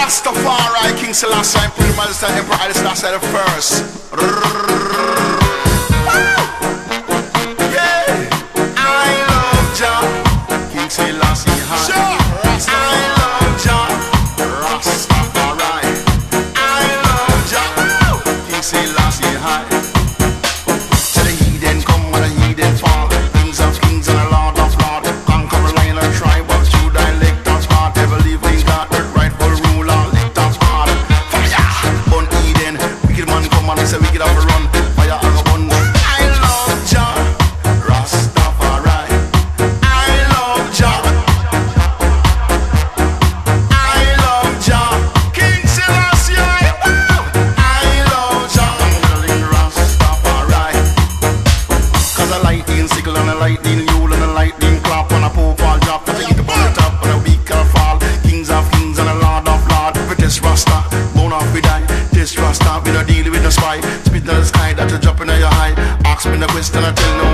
Rastafari, King Selassie, Emperor Majesty, Emperor Haile Selassie the first. Yeah, I love Jah, King Selassie high. I love Jah, Rastafari. I love Jah, King Selassie high. So the heathen come and the heathen fall. Kings of kings and the Lord of lords. Conquer the lion and tribe of Judah, elect us heart. Ever living God, the rightful ruler, lift us heart. Fire, burn Eden. Wicked man come and say wicked have to run. Fire and burn. I love Jah, Rastafari. I love Jah. I love Jah, King Selassie. I love Jah, Rastafari. Cause a lightning sickle and a lightning yule and a lightning clap and a poor fall drop. To take it upon the top and a weak fall. Kings of kings and a lord of lords. With this Rasta, bone off we die. This Rasta, we don't deal with no spy. Spit in the sky that you drop in your high. Ask me the question, I tell no